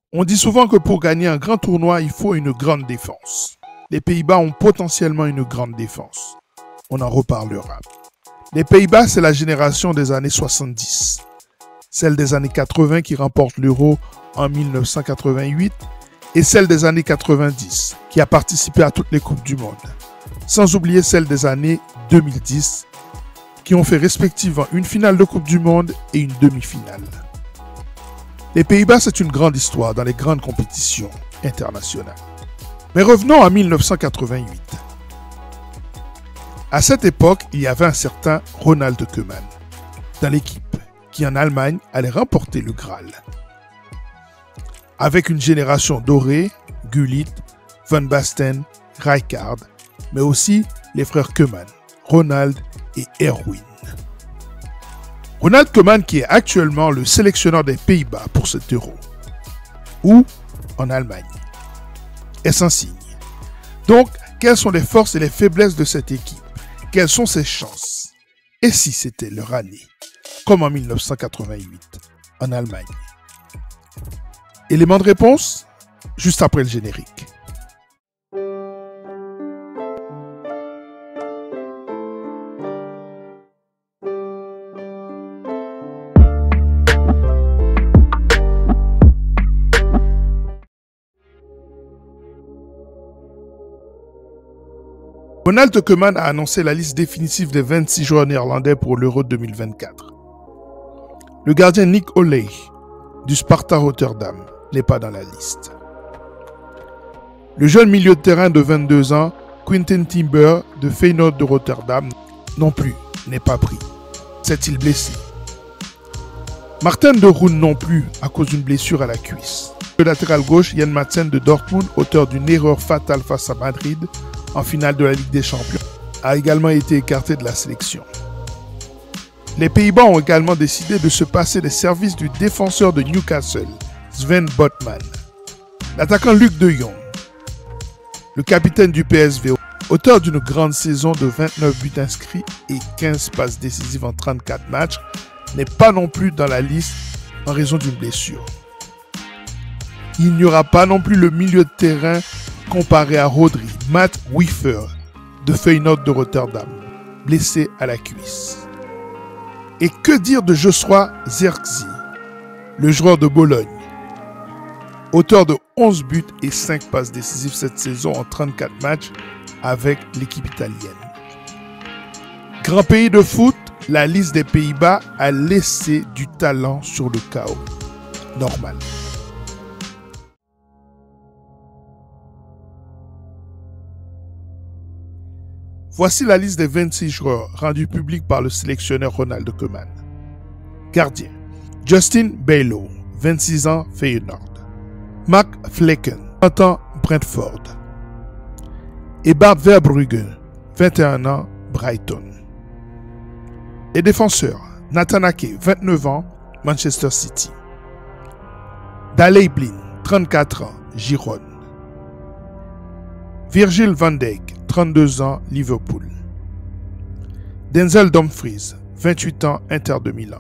On dit souvent que pour gagner un grand tournoi, il faut une grande défense. Les Pays-Bas ont potentiellement une grande défense. On en reparlera. Les Pays-Bas, c'est la génération des années 70. Celle des années 80 qui remporte l'Euro en 1988 et celle des années 90 qui a participé à toutes les Coupes du Monde. Sans oublier celle des années 2010 qui ont fait respectivement une finale de Coupe du Monde et une demi-finale. Les Pays-Bas, c'est une grande histoire dans les grandes compétitions internationales. Mais revenons à 1988. À cette époque, il y avait un certain Ronald Koeman dans l'équipe qui, en Allemagne, allait remporter le Graal. Avec une génération dorée, Gullit, Van Basten, Rijkaard, mais aussi les frères Koeman, Ronald et Erwin. Ronald Koeman qui est actuellement le sélectionneur des Pays-Bas pour cet Euro. Ou en Allemagne. Est-ce un signe? Donc, quelles sont les forces et les faiblesses de cette équipe? Quelles sont ses chances? Et si c'était leur année? Comme en 1988, en Allemagne. Élément de réponse? Juste après le générique. Ronald Koeman a annoncé la liste définitive des 26 joueurs néerlandais pour l'Euro 2024. Le gardien Nick Olij du Sparta Rotterdam n'est pas dans la liste. Le jeune milieu de terrain de 22 ans, Quinten Timber de Feyenoord de Rotterdam, non plus n'est pas pris. S'est-il blessé? Martin de Roon non plus à cause d'une blessure à la cuisse. Le latéral gauche, Jan Madsen de Dortmund, auteur d'une erreur fatale face à Madrid, en finale de la Ligue des Champions, a également été écarté de la sélection. Les Pays-Bas ont également décidé de se passer des services du défenseur de Newcastle, Sven Botman. L'attaquant Luc de Jong, le capitaine du PSV, auteur d'une grande saison de 29 buts inscrits et 15 passes décisives en 34 matchs, n'est pas non plus dans la liste en raison d'une blessure. Il n'y aura pas non plus le milieu de terrain comparé à Rodri, Matt Wiefer de Feyenoord de Rotterdam, blessé à la cuisse. Et que dire de Joshua Zirkzee, le joueur de Bologne, auteur de 11 buts et 5 passes décisives cette saison en 34 matchs avec l'équipe italienne. Grand pays de foot, la liste des Pays-Bas a laissé du talent sur le chaos. Normal. Voici la liste des 26 joueurs rendus publics par le sélectionneur Ronald Koeman. Gardien: Justin Bijlow, 26 ans, Feyenoord. Mark Flekken, 30 ans, Brentford. Ebert Verbruggen, 21 ans, Brighton. Les défenseurs: Nathan Ake, 29 ans, Manchester City. Daley Blind, 34 ans, Gijón. Virgil van Dijk, 32 ans, Liverpool. Denzel Dumfries, 28 ans, Inter de Milan.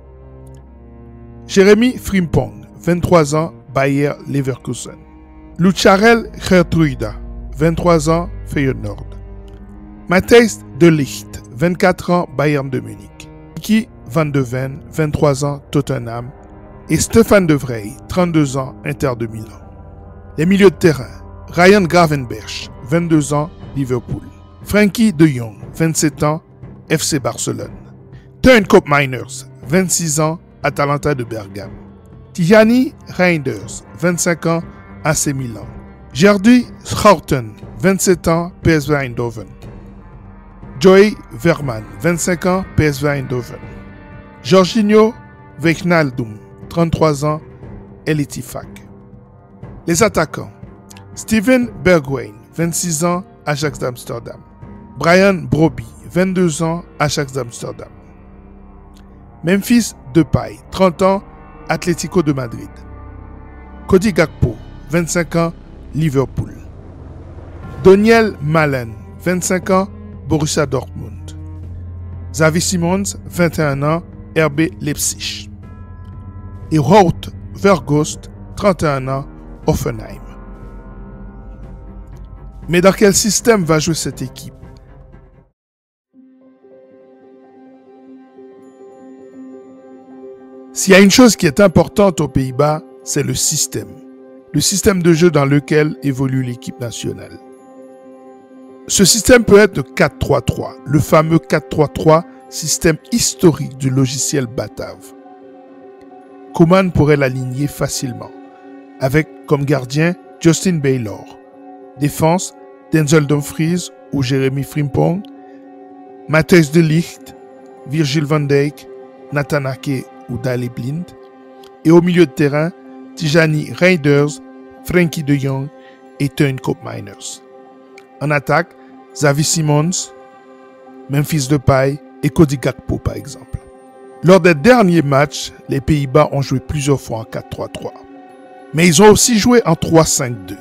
Jeremy Frimpong, 23 ans, Bayer Leverkusen. Lucharel Geertruida, 23 ans, Feyenoord. Matthijs de Ligt, 24 ans, Bayern de Munich. Nicky van de Ven, 23 ans, Tottenham. Et Stefan de Vrij, 32 ans, Inter de Milan. Les milieux de terrain: Ryan Gravenberch, 22 ans, Liverpool. Frankie de Jong, 27 ans, FC Barcelone. Teun Koopmeiners, 26 ans, Atalanta de Bergame. Tijani Reinders, 25 ans, AC Milan. Gerdy Schouten, 27 ans, PSV Eindhoven. Joey Veerman, 25 ans, PSV Eindhoven. Jorginho Wijnaldum, 33 ans, El Ettifaq. Les attaquants: Steven Bergwijn, 26 ans, Ajax d'Amsterdam. Brian Brobbey, 22 ans, Ajax d'Amsterdam. Memphis Depay, 30 ans, Atlético de Madrid. Cody Gakpo, 25 ans, Liverpool. Daniel Malen, 25 ans, Borussia Dortmund. Xavi Simons, 21 ans, RB Leipzig. Et Wout Weghorst, 31 ans, Hoffenheim. Mais dans quel système va jouer cette équipe? S'il y a une chose qui est importante aux Pays-Bas, c'est le système de jeu dans lequel évolue l'équipe nationale. Ce système peut être le 4-3-3, le fameux 4-3-3, système historique du logiciel Batav. Koeman pourrait l'aligner facilement, avec comme gardien Justin Baylor, défense Denzel Dumfries ou Jeremy Frimpong, Matthijs de Ligt, Virgil van Dijk, Nathan Ake ou Daley Blind, et au milieu de terrain, Tijani Reinders, Frenkie de Jong et Teun Koopmeiners. En attaque, Xavi Simons, Memphis Depay et Cody Gakpo par exemple. Lors des derniers matchs, les Pays-Bas ont joué plusieurs fois en 4-3-3. Mais ils ont aussi joué en 3-5-2.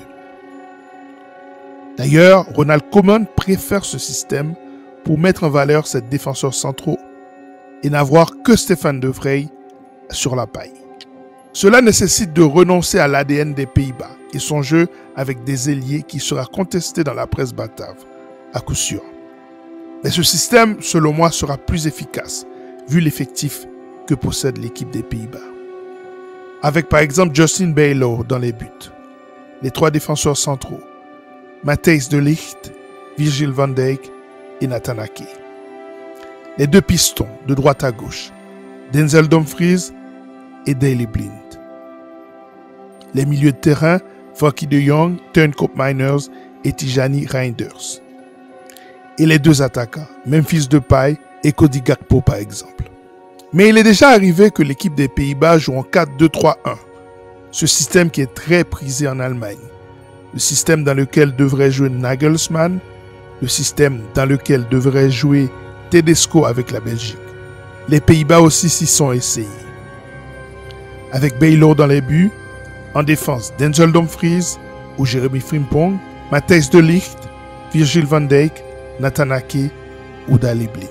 D'ailleurs, Ronald Koeman préfère ce système pour mettre en valeur ses défenseurs centraux et n'avoir que Stefan De Vrij sur la paille. Cela nécessite de renoncer à l'ADN des Pays-Bas et son jeu avec des ailiers qui sera contesté dans la presse batave, à coup sûr. Mais ce système, selon moi, sera plus efficace, vu l'effectif que possède l'équipe des Pays-Bas. Avec par exemple Justin Baylor dans les buts, les 3 défenseurs centraux, Matthijs de Ligt, Virgil van Dijk et Nathan Ake. Les 2 pistons de droite à gauche, Denzel Dumfries et Daley Blind. Les milieux de terrain, Frenkie de Jong, Teun Koopmeiners et Tijani Reinders. Et les 2 attaquants, Memphis Depay et Cody Gakpo par exemple. Mais il est déjà arrivé que l'équipe des Pays-Bas joue en 4-2-3-1, ce système qui est très prisé en Allemagne, le système dans lequel devrait jouer Nagelsmann, le système dans lequel devrait jouer Tedesco avec la Belgique. Les Pays-Bas aussi s'y sont essayés. Avec Baylor dans les buts, en défense Denzel Dumfries ou Jeremy Frimpong, Matthijs de Ligt, Virgil van Dijk, Nathan Ake ou Daley Blind.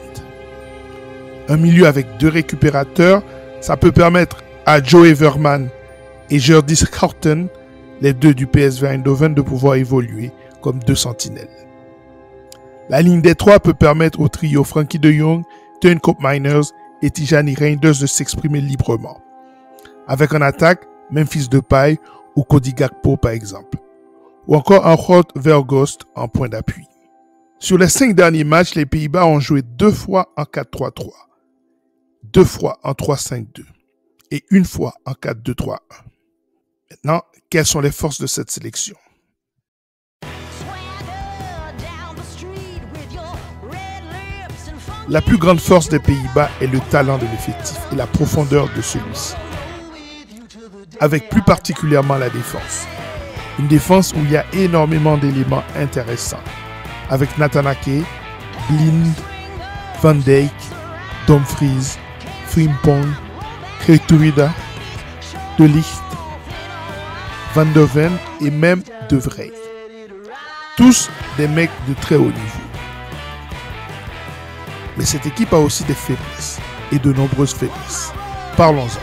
Un milieu avec 2 récupérateurs, ça peut permettre à Joe Everman et Jordi Schouten, les 2 du PSV Eindhoven, de pouvoir évoluer comme 2 sentinelles. La ligne des 3 peut permettre au trio Frenkie de Jong, Teun Koopmeiners et Tijani Reinders de s'exprimer librement. Avec en attaque, Memphis Depay ou Cody Gakpo par exemple. Ou encore un Wout Weghorst en point d'appui. Sur les 5 derniers matchs, les Pays-Bas ont joué 2 fois en 4-3-3, 2 fois en 3-5-2 et 1 fois en 4-2-3-1. Maintenant, quelles sont les forces de cette sélection? La plus grande force des Pays-Bas est le talent de l'effectif et la profondeur de celui-ci. Avec plus particulièrement la défense. Une défense où il y a énormément d'éléments intéressants. Avec Nathan Ake, Blind, Van Dijk, Dumfries, Frimpong, Kreturida, De Ligt, Van de Ven et même De Vrij. Tous des mecs de très haut niveau. Mais cette équipe a aussi des faiblesses, et de nombreuses faiblesses. Parlons-en.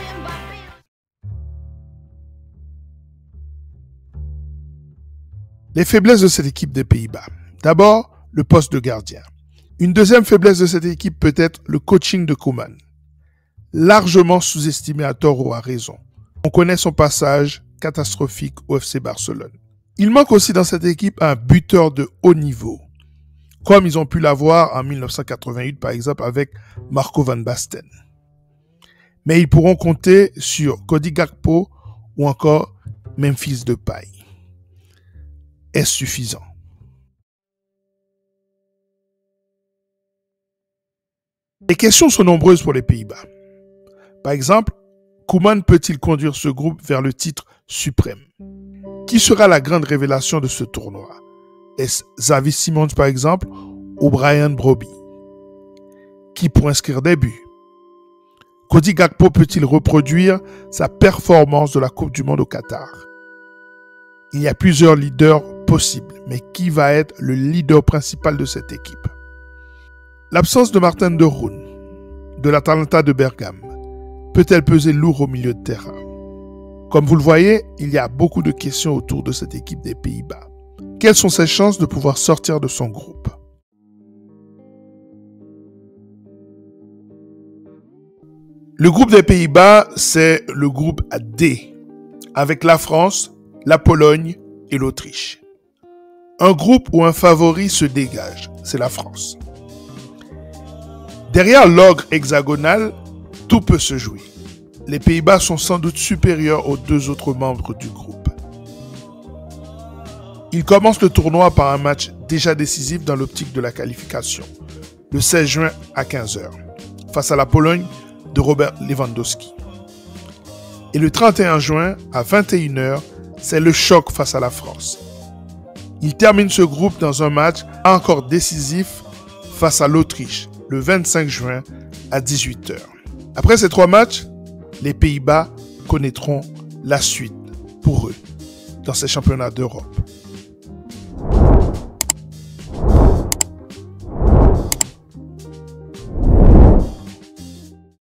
Les faiblesses de cette équipe des Pays-Bas. D'abord, le poste de gardien. Une deuxième faiblesse de cette équipe peut être le coaching de Koeman. Largement sous-estimé à tort ou à raison. On connaît son passage catastrophique au FC Barcelone. Il manque aussi dans cette équipe un buteur de haut niveau, comme ils ont pu l'avoir en 1988 par exemple avec Marco van Basten. Mais ils pourront compter sur Cody Gakpo ou encore Memphis Depay. Est-ce suffisant? Les questions sont nombreuses pour les Pays-Bas. Par exemple, Koeman peut-il conduire ce groupe vers le titre suprême? Qui sera la grande révélation de ce tournoi? Est-ce Xavi Simons par exemple ou Bryan Brobbey? Qui pourrait inscrire des buts? Cody Gakpo peut-il reproduire sa performance de la Coupe du Monde au Qatar? Il y a plusieurs leaders possibles, mais qui va être le leader principal de cette équipe? L'absence de Martin de Roon, de l'Atalanta de Bergame, peut-elle peser lourd au milieu de terrain? Comme vous le voyez, il y a beaucoup de questions autour de cette équipe des Pays-Bas. Quelles sont ses chances de pouvoir sortir de son groupe? Le groupe des Pays-Bas, c'est le groupe D, avec la France, la Pologne et l'Autriche. Un groupe où un favori se dégage, c'est la France. Derrière l'ogre hexagonal, tout peut se jouer. Les Pays-Bas sont sans doute supérieurs aux deux autres membres du groupe. Ils commencent le tournoi par un match déjà décisif dans l'optique de la qualification, le 16 juin à 15h, face à la Pologne de Robert Lewandowski. Et le 31 juin à 21h, c'est le choc face à la France. Ils terminent ce groupe dans un match encore décisif face à l'Autriche, le 25 juin à 18h. Après ces 3 matchs, les Pays-Bas connaîtront la suite pour eux dans ces championnats d'Europe.